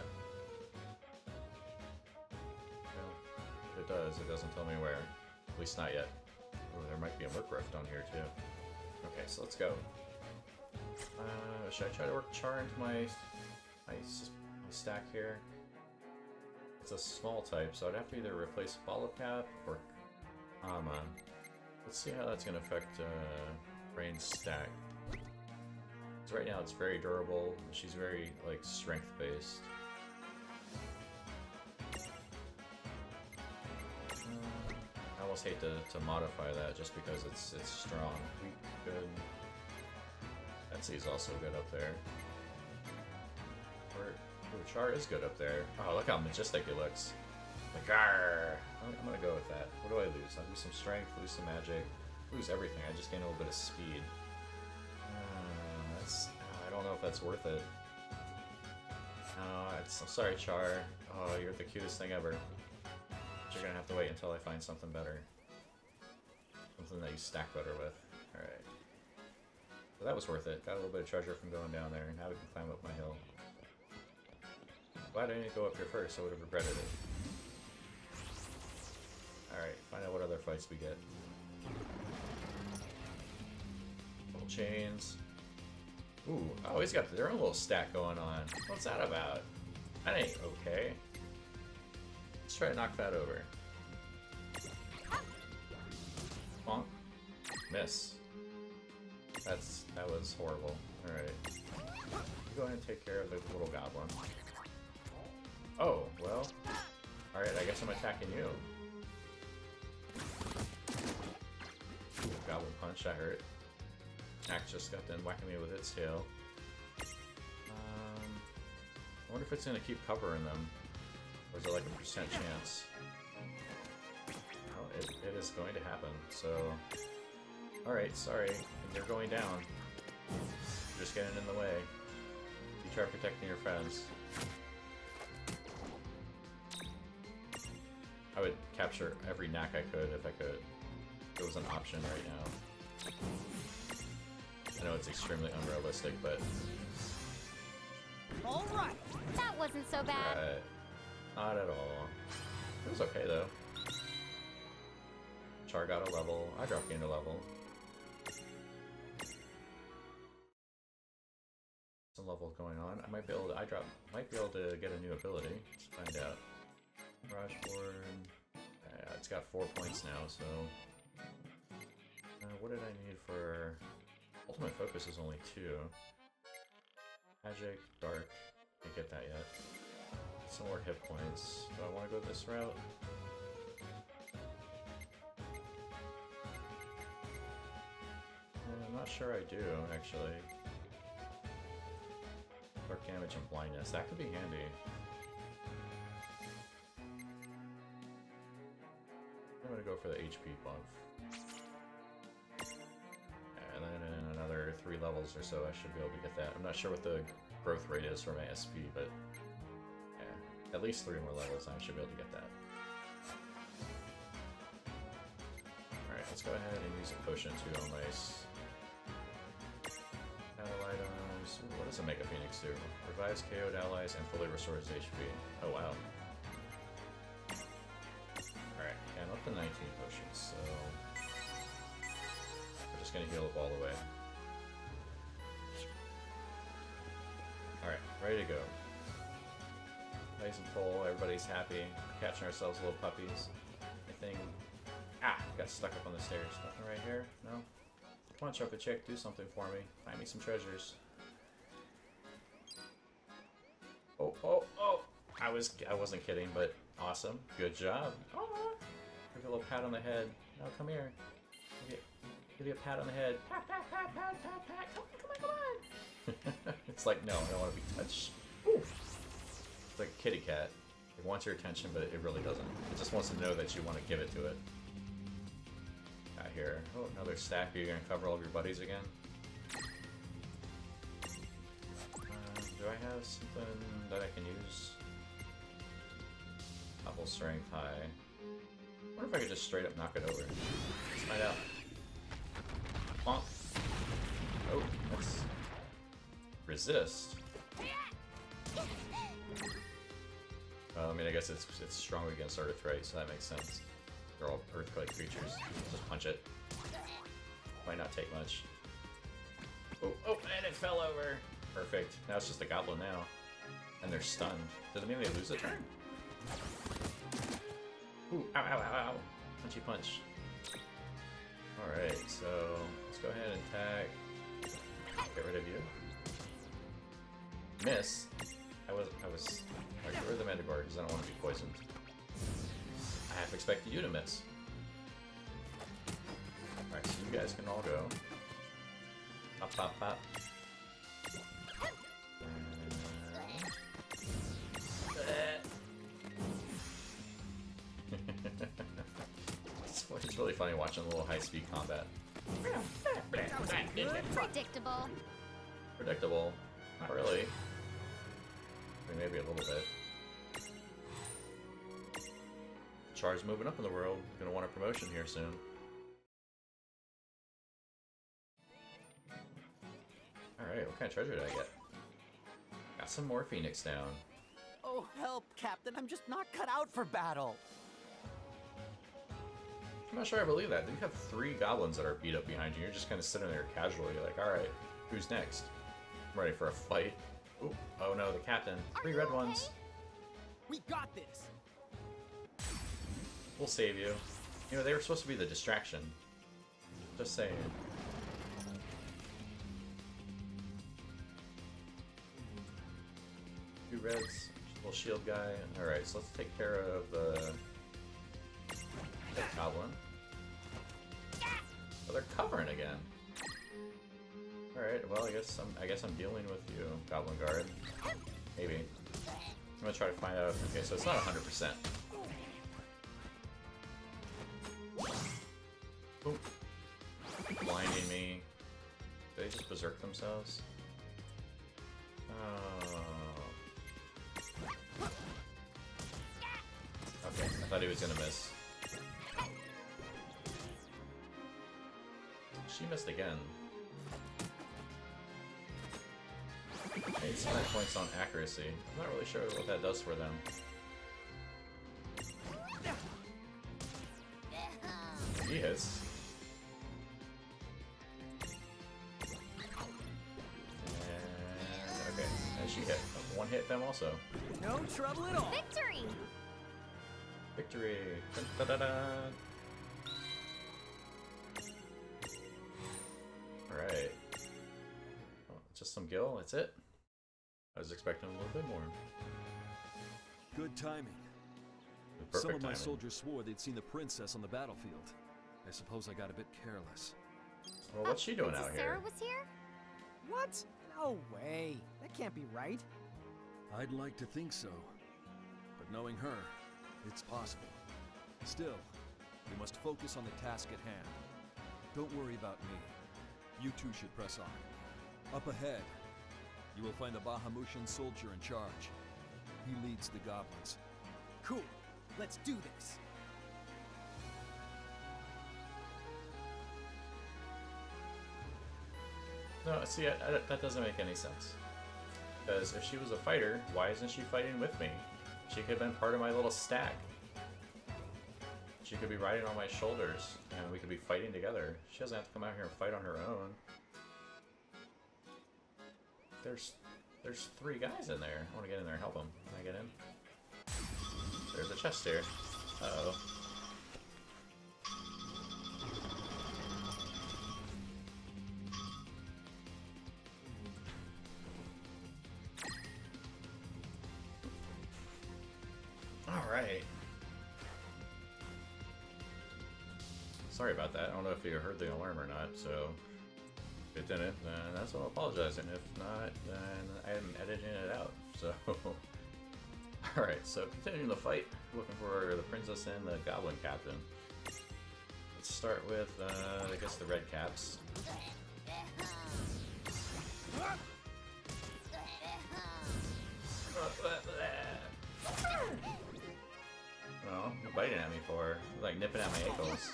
Well, if it does, it doesn't tell me where. At least not yet. Oh, there might be a Merc Rift on here too. Okay, so let's go. Uh, should I try to work Char into my, my, my stack here? It's a small type, so I'd have to either replace Follow Cap or Ama. Let's see how that's going to affect uh, Rain's stack. So right now it's very durable. She's very like strength based. Uh, I almost hate to, to modify that just because it's it's strong. Weak, good. Betsy's also good up there. Or, ooh, Char is good up there. Oh, look how majestic it looks. Like, argh. I'm, I'm gonna go with that. What do I lose? I lose some strength, lose some magic, lose everything. I just gain a little bit of speed. Uh, that's. Uh, I don't know if that's worth it. Uh, it's, I'm sorry, Char. Oh, you're the cutest thing ever. But you're gonna have to wait until I find something better. Something that you stack better with. Alright. So that was worth it. Got a little bit of treasure from going down there. Now we can climb up my hill. Glad I didn't go up here first. I would have regretted it. Alright, find out what other fights we get. Little chains. Ooh, oh, he's got their own little stack going on. What's that about? That ain't okay. Let's try to knock that over. Bonk. Miss. That's that was horrible. Alright. Go ahead and take care of the little goblin. Oh, well. Alright, I guess I'm attacking you. Ooh, goblin punch, that hurt. Axe just got done whacking me with its tail. Um, I wonder if it's gonna keep covering them. Or is it like a percent chance? Oh, it, it is going to happen, so... Alright, sorry. They're going down. You're just getting in the way. You try protecting your friends. I would capture every knack I could if I could. If it was an option right now. I know it's extremely unrealistic, but... Alright! That wasn't so bad. Right. Not at all. It was okay, though. Char got a level. I dropped gained a level. Some levels going on. I might be able to. I drop. Might be able to get a new ability. Let's find out. Mirage Board. Uh, it's got four points now. So, uh, what did I need for Ultimate Focus? Is only two. Magic, Dark. Can't get that yet. Some more hit points. Do I want to go this route? Uh, I'm not sure I do actually. Dark damage and blindness. That could be handy. I'm gonna go for the H P buff. And then in another three levels or so I should be able to get that. I'm not sure what the growth rate is for my S P, but yeah, at least three more levels and I should be able to get that. Alright, let's go ahead and use a potion too on my battle items. Ooh, what does a Mega Phoenix do? Revives K O'd allies and fully restores H P. Oh wow. Alright, yeah, I'm up to nineteen potions, so we're just gonna heal up all the way. Alright, ready to go. Nice and full, everybody's happy. Catching ourselves little puppies. Anything... Ah! Got stuck up on the stairs. Nothing right here? No? Come on, Chocolate Chick, do something for me. Find me some treasures. Oh, oh, oh! I was, I wasn't kidding, but awesome. Good job. Oh, give you a little pat on the head. No, come here. Give you, give you a pat on the head. Pat, pat, pat, pat, pat, pat. Come on, come on, come on. It's like, no, I don't want to be touched. Ooh. It's like a kitty cat. It wants your attention, but it really doesn't. It just wants to know that you want to give it to it. Got here. Oh, another stack. Are you going to cover all of your buddies again? Do I have something that I can use? Level strength high. I wonder if I could just straight up knock it over. Let's find out. Bonk. Oh, that's... Resist. Well, I mean, I guess it's it's strong against Earthquake, so that makes sense. They're all Earthquake creatures. Just punch it. Might not take much. Oh, oh, and it fell over! Perfect. Now it's just a Goblin now. And they're stunned. Does it mean they lose a turn? Ooh, ow, ow, ow, ow. Punchy punch. Alright, so let's go ahead and tag. Get rid of you. Miss. I was, I was, like, get rid of the Manticore because I don't want to be poisoned. I half expected you to miss. Alright, so you guys can all go. Pop, pop, pop. it's, it's really funny watching a little high-speed combat. Predictable. Predictable. Not really. I mean, maybe a little bit. Char's moving up in the world. Gonna want a promotion here soon. Alright, what kind of treasure did I get? Got some more Phoenix down. Oh, help, Captain. I'm just not cut out for battle. I'm not sure I believe that. You have three goblins that are beat up behind you. You're just kind of sitting there casually like, alright, who's next? I'm ready for a fight. Ooh, oh no, the captain. Three red okay? ones. We got this. We'll save you. You know, they were supposed to be the distraction. Just saying. Two reds, little shield guy. Alright, so let's take care of the uh, goblin. Oh, they're covering again. Alright, well I guess I'm I guess I'm dealing with you, Goblin Guard. Maybe. I'm gonna try to find out. Okay, so it's not one hundred percent. Boom. Blinding me. Did they just berserk themselves? Oh. Okay, I thought he was gonna miss. She missed again. Eight spent points on accuracy. I'm not really sure what that does for them. He hits. And okay, and she hit. One hit them also. No trouble at all. Victory! Victory! Da da da! Alright. Oh, just some gil, that's it? I was expecting a little bit more. Good timing. Perfect Some of my timing. soldiers swore they'd seen the princess on the battlefield. I suppose I got a bit careless. Well, what's she doing Princess out here? Sarah was here? What? No way. That can't be right. I'd like to think so. But knowing her, it's possible. Still, we must focus on the task at hand. Don't worry about me. You two should press on. Up ahead, you will find the Bahamutian soldier in charge. He leads the goblins. Cool. Let's do this. No, see, I, I, that doesn't make any sense. Because if she was a fighter, why isn't she fighting with me? She could have been part of my little stack. She could be riding on my shoulders, and we could be fighting together. She doesn't have to come out here and fight on her own. There's, there's three guys in there. I want to get in there and help them. Can I get in? There's a chest here. Uh-oh. Alright. Sorry about that. I don't know if you heard the alarm or not, so if it didn't, then that's what I'm apologizing. If not, then I'm editing it out. So, alright, so continuing the fight, looking for the princess and the goblin captain. Let's start with, uh, I guess the red caps. Oh, you're biting at me for, like, nipping at my ankles.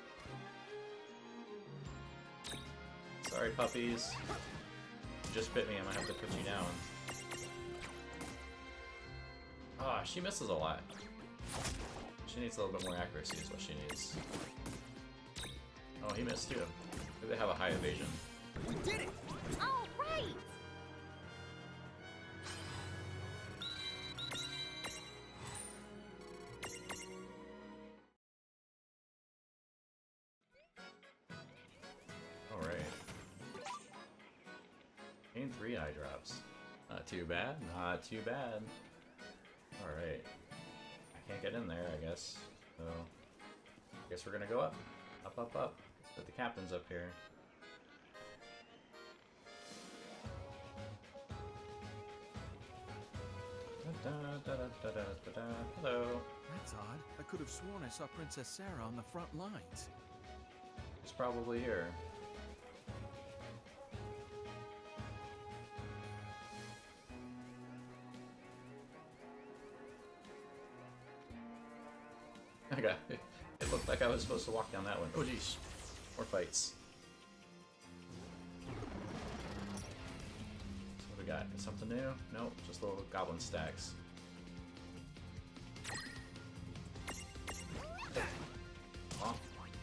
Sorry, puppies. You just bit me, I might have to put you down. Oh, Ah, she misses a lot. She needs a little bit more accuracy is what she needs. Oh, he missed too. Maybe they have a high evasion. We did it! All right! Alright. Gain three eye drops. Not too bad, not too bad. Alright. I can't get in there, I guess. So, I guess we're gonna go up. Up, up, up. But the captain's up here. Da, da, da, da, da, da, da. Hello. That's odd. I could have sworn I saw Princess Sarah on the front lines. It's probably here. I got it. It looked like I was supposed to walk down that one. Oh jeez. More fights. So what do we got? Something new? Nope, just little goblin stacks. Oh.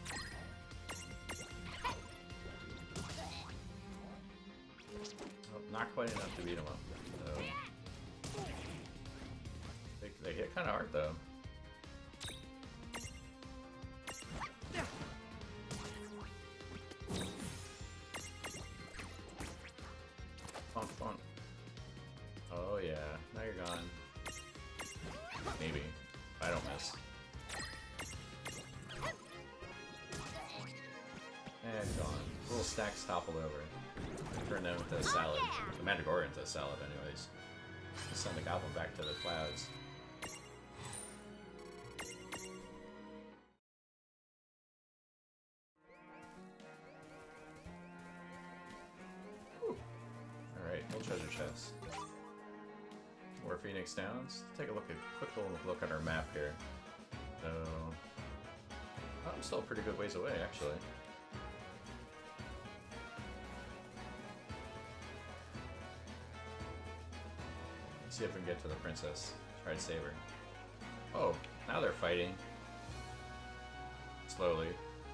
Oh, not quite enough to beat him up. So. They, they hit kind of hard though. Fun, fun. Oh yeah, now you're gone. Maybe. I don't miss. And gone. Little stacks toppled over. Turn them into a salad. The Mandragora into a salad anyways. Just send the goblin back to the clouds. Treasure chest. More Phoenix Downs. Take a look at quick little look at our map here. So oh, I'm still a pretty good ways away actually. Let's see if we can get to the princess. Try to save her. Oh, now they're fighting. Slowly.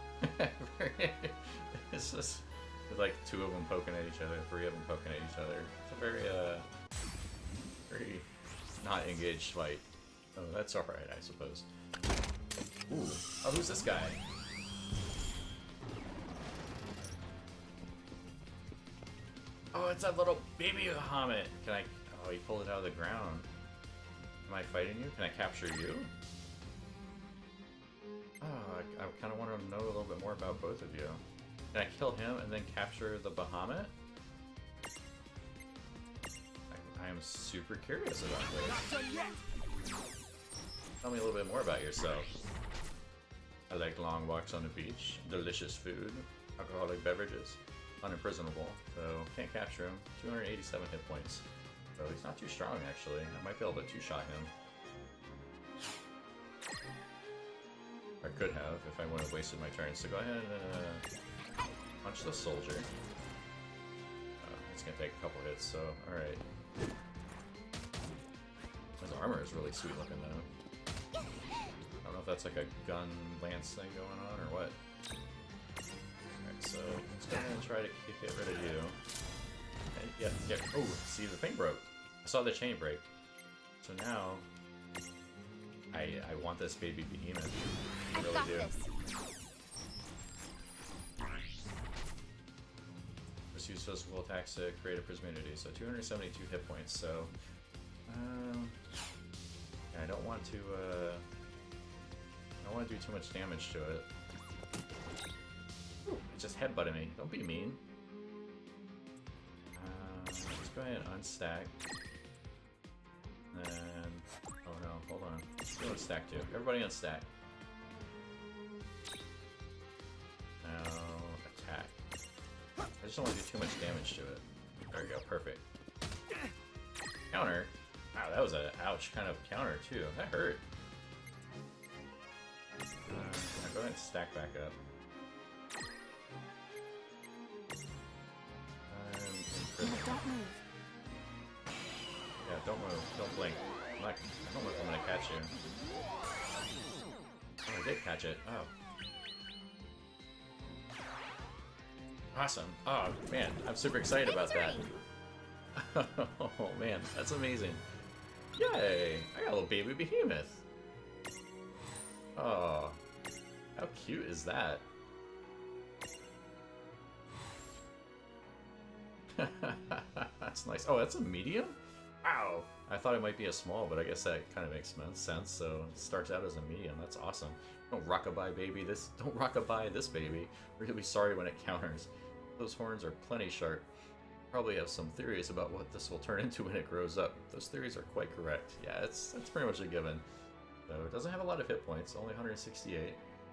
It's just with like two of them poking at each other, three of them poking at each other. It's a very, uh, very not engaged fight. Oh, that's alright, I suppose. Ooh. Oh, who's this guy? Oh, it's that little baby Bahamut. Can I... Oh, he pulled it out of the ground. Am I fighting you? Can I capture you? Oh, I, I kind of want to know a little bit more about both of you. Can I kill him and then capture the Bahamut? I, I am super curious about this. Tell me a little bit more about yourself. I like long walks on the beach, delicious food, alcoholic beverages, unimprisonable, so can't capture him. two hundred eighty-seven hit points. So he's not too strong actually. I might be able to two-shot him. I could have if I wouldn't have wasted my turns. So go ahead and uh, punch the soldier. Uh, it's gonna take a couple hits, so alright. His armor is really sweet looking though. I don't know if that's like a gun lance thing going on or what. Alright, so let's go ahead and try to get rid of you. Okay, yeah, yeah. Oh, see, the thing broke. I saw the chain break. So now I I want this baby behemoth. I really do. Just use physical attacks to create a prisminity. So two hundred seventy-two hit points. So um, I don't want to. Uh, I don't want to do too much damage to it. Ooh, it just headbutted me. Don't be mean. Uh, let's go ahead and unstack. And oh no, hold on. Let's go unstack too. Everybody unstack. Now attack. I just don't want to do too much damage to it. There we go, perfect. Counter. Wow, that was a ouch kind of counter too. That hurt. Uh, now go ahead and stack back up. Um, don't move. Yeah, don't move. Don't blink. I'm not, I don't know if I'm gonna catch you. Oh, I did catch it. Oh. Awesome. Oh, man. I'm super excited about that. Oh, man. That's amazing. Yay! I got a little baby behemoth. Oh. How cute is that? That's nice. Oh, that's a medium? Wow! I thought it might be a small, but I guess that kind of makes sense. So it starts out as a medium. That's awesome. Don't rockabye baby this. Don't rockabye this baby. We're gonna be sorry when it counters. Those horns are plenty sharp. Probably have some theories about what this will turn into when it grows up. Those theories are quite correct. Yeah, it's it's pretty much a given. So it doesn't have a lot of hit points. Only one hundred sixty-eight.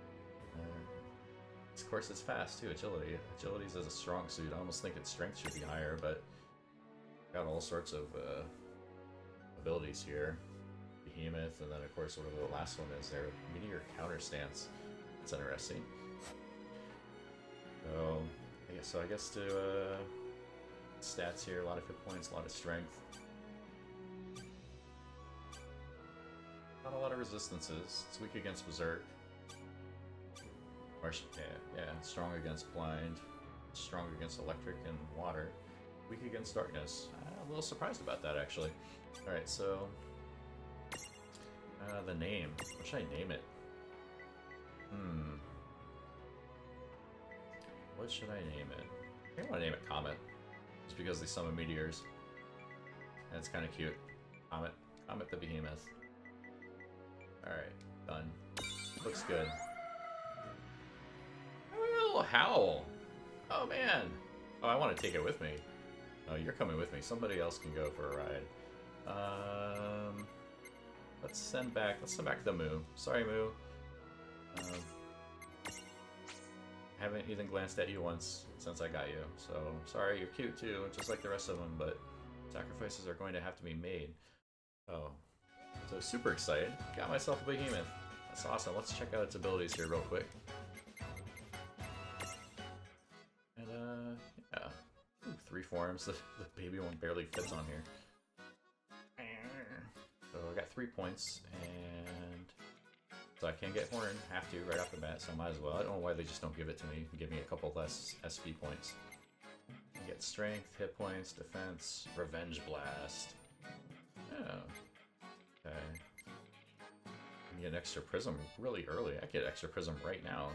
Uh, of course, it's fast too. Agility. Agility is a strong suit. I almost think its strength should be higher, but got all sorts of uh, abilities here. Behemoth, and then of course whatever the last one is there. Meteor counter stance. That's interesting. So, yeah, so I guess to uh, stats here, a lot of hit points, a lot of strength. Not a lot of resistances. It's weak against Berserk. Or, yeah, yeah, strong against Blind. Strong against Electric and Water. Weak against Darkness. I'm a little surprised about that, actually. Alright, so... Uh, the name. What should I name it? Hmm. What should I name it? I think I want to name it Comet. Just because they summon meteors. And it's kind of cute. Comet. Comet the Behemoth. Alright, done. Looks good. Oh, a little howl! Oh man! Oh, I want to take it with me. Oh, you're coming with me. Somebody else can go for a ride. Um, let's send back. Let's send back the Moo. Sorry, Moo. Um, haven't even glanced at you once since I got you. So sorry. You're cute too, just like the rest of them. But sacrifices are going to have to be made. Oh, so super excited. Got myself a behemoth. That's awesome. Let's check out its abilities here real quick. And uh, yeah. Ooh, three forms. The, the baby one barely fits on here. So I got three points, and so I can get Horn. Have to right off the bat, so I might as well. I don't know why they just don't give it to me. Give me a couple less S P points. I get Strength, Hit Points, Defense, Revenge Blast. Oh. Okay. I get an extra Prism really early. I get extra Prism right now.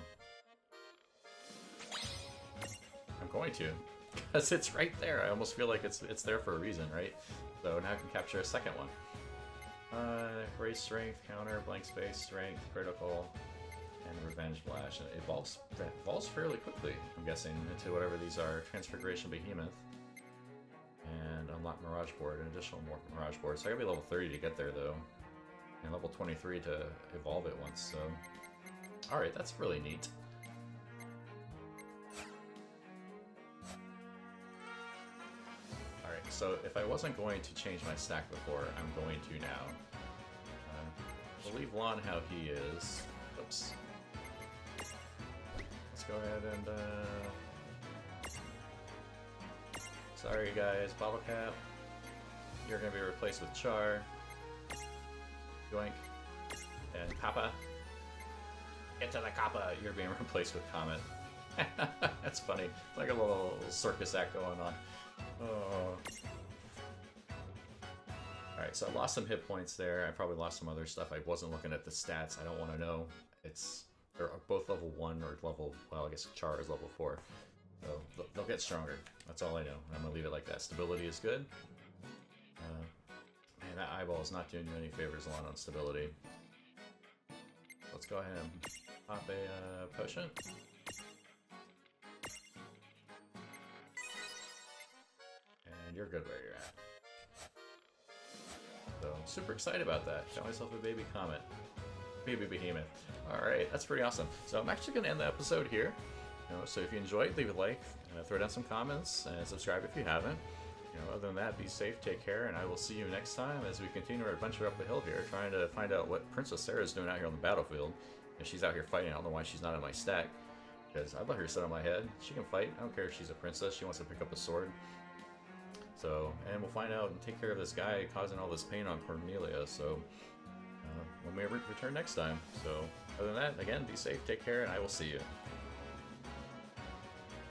I'm going to. Because it's right there. I almost feel like it's it's there for a reason, right? So now I can capture a second one. Uh, raise strength, counter, blank space, strength, critical, and revenge blast. It evolves, it evolves fairly quickly, I'm guessing, into whatever these are. Transfiguration Behemoth. And unlock Mirage Board, an additional more Mirage Board. So I gotta be level thirty to get there, though. And level twenty-three to evolve it once, so... Alright, that's really neat. So if I wasn't going to change my stack before, I'm going to now. Uh, we'll leave Lon how he is. Oops. Let's go ahead and, uh... sorry guys, Bottle Cap. You're gonna be replaced with Char. Yoink. And Kappa. Get to the Kappa! You're being replaced with Comet. That's funny. It's like a little circus act going on. Oh. Alright, so I lost some hit points there. I probably lost some other stuff. I wasn't looking at the stats. I don't want to know. It's they're both level one or level, well, I guess Char is level four. So they'll get stronger. That's all I know. I'm going to leave it like that. Stability is good. Uh, man, that eyeball is not doing you any favors along on stability. Let's go ahead and pop a uh, potion. And you're good where you're at. So I'm super excited about that. Got myself a baby Comet. Baby Behemoth. Alright, that's pretty awesome. So I'm actually going to end the episode here. You know, so if you enjoyed, leave a like, uh, throw down some comments, and subscribe if you haven't. You know, other than that, be safe, take care, and I will see you next time as we continue our adventure up the hill here, trying to find out what Princess Sarah's doing out here on the battlefield. If she's out here fighting, I don't know why she's not on my stack. Because I'd let her sit on my head. She can fight. I don't care if she's a princess. She wants to pick up a sword. So, and we'll find out and take care of this guy causing all this pain on Cornelia. So, uh, when we re return next time. So, other than that, again, be safe, take care, and I will see you.